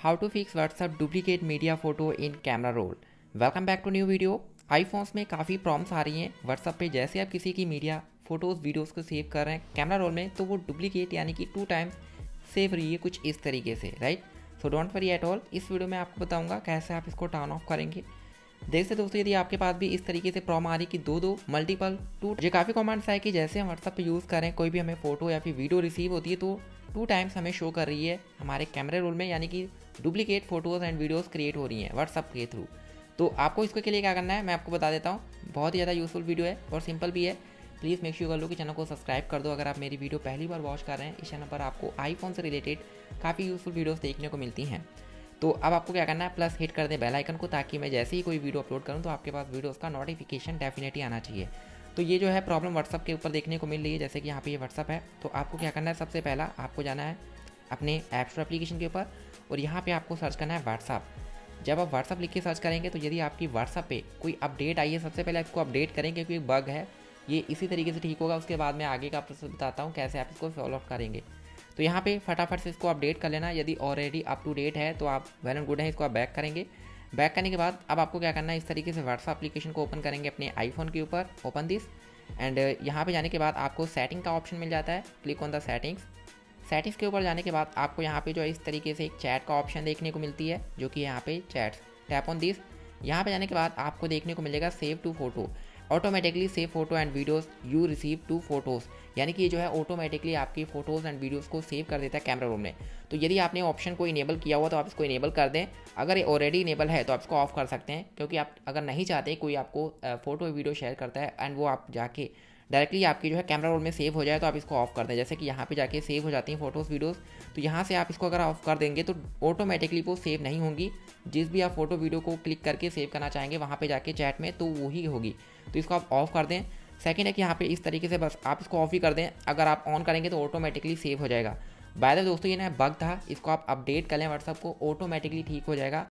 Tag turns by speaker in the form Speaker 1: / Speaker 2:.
Speaker 1: How to fix WhatsApp duplicate media photo in camera roll. Welcome back to new video. IPhones में काफ़ी problems आ रही हैं WhatsApp पे। जैसे आप किसी की मीडिया फोटोज़ वीडियोज़ को सेव कर रहे हैं कैमरा रोल में, तो वो डुप्लीकेट यानी कि 2 टाइम्स सेव रही है कुछ इस तरीके से, right. So don't worry at all. इस वीडियो में आपको बताऊंगा कैसे आप इसको टर्न ऑफ करेंगे। देख सकते दोस्तों, यदि आपके पास भी इस तरीके से प्रॉब्लम आ रही कि दो मल्टीपल टू, ये काफ़ी कमेंट्स आए कि जैसे हम व्हाट्सएप पे यूज़ करें, कोई भी हमें फोटो या फिर वीडियो रिसीव होती है तो 2 टाइम्स हमें शो कर रही है हमारे कैमरे रोल में, यानी कि duplicate photos and videos create हो रही हैं व्हाट्सएप के थ्रू। तो आपको इसके लिए क्या करना है मैं आपको बता देता हूँ। बहुत ही ज़्यादा यूजफुल वीडियो है और सिंपल भी है। प्लीज़ मेक श्योर कर लो कि चैनल को सब्सक्राइब कर दो। अगर आप मेरी वीडियो पहली बार वॉच कर रहे हैं, इस चैनल पर आपको आईफोन से रिलेटेड काफ़ी यूजफुल वीडियोस देखने को मिलती हैं। तो अब आपको क्या करना है, प्लस हिट कर दें बेल आइकन को, ताकि मैं जैसे ही कोई वीडियो अपलोड करूँ तो आपके पास वीडियोस का नोटिफिकेशन डेफिनेटली आना चाहिए। तो ये जो है प्रॉब्लम व्हाट्सअप के ऊपर देखने को मिल रही है। जैसे कि यहाँ पे ये व्हाट्सअप है, तो आपको क्या करना है, सबसे पहला आपको जाना है अपने ऐप स्टोर एप्लीकेशन के ऊपर और यहाँ पे आपको सर्च करना है व्हाट्सअप। जब आप व्हाट्सअप लिख के सर्च करेंगे तो यदि आपकी व्हाट्सअप पे कोई अपडेट आई है, सबसे पहले इसको अपडेट करें क्योंकि बग है ये, इसी तरीके से ठीक होगा। उसके बाद मैं आगे का प्रोसेस बताता हूँ कैसे आप इसको फॉलो अप करेंगे। तो यहाँ पे फटाफट से इसको अपडेट कर लेना। यदि ऑलरेडी अप टू डेट है तो आप वेल एंड गुड है, इसको आप बैक करेंगे। बैक करने के बाद अब आपको क्या करना है, इस तरीके से व्हाट्सअप एप्लीकेशन को ओपन करेंगे अपने आईफोन के ऊपर। ओपन दिस एंड यहाँ पे जाने के बाद आपको सेटिंग का ऑप्शन मिल जाता है। Click on the settings. Settings के ऊपर जाने के बाद आपको यहाँ पे जो है इस तरीके से एक चैट का ऑप्शन देखने को मिलती है, जो कि यहाँ पे चैट्स। Tap on this. यहाँ पे जाने के बाद आपको देखने को मिलेगा save to photo. Automatically save photo and videos you receive to photos, यानी कि ये जो है ऑटोमेटिकली आपकी फ़ोटोज़ एंड वीडियोस को सेव कर देता है कैमरा रोल में। तो यदि आपने ऑप्शन को इनेबल किया हुआ तो आप इसको इनेबल कर दें। अगर ये ऑलरेडी इनेबल है तो आप इसको ऑफ कर सकते हैं, क्योंकि आप अगर नहीं चाहते कोई आपको फोटो वीडियो शेयर करता है एंड वो आप जाके डायरेक्टली आपकी जो है कैमरा रोल में सेव हो जाए, तो आप इसको ऑफ कर दें। जैसे कि यहाँ पे जाके सेव हो जाती हैं फोटोज़ वीडियोस, तो यहाँ से आप इसको अगर ऑफ कर देंगे तो ऑटोमेटिकली वो सेव नहीं होंगी। जिस भी आप फोटो वीडियो को क्लिक करके सेव करना चाहेंगे वहाँ पे जाके चैट में, तो वही होगी। तो इसको आप ऑफ कर दें। सेकंड है कि यहाँ पे इस तरीके से बस आप इसको ऑफ ही कर दें। अगर आप ऑन करेंगे तो ऑटोमेटिकली सेव हो जाएगा। बाय द वे दोस्तों, ये ना बग था, इसको आप अपडेट कर लें व्हाट्सअप को, ऑटोमेटिकली ठीक हो जाएगा।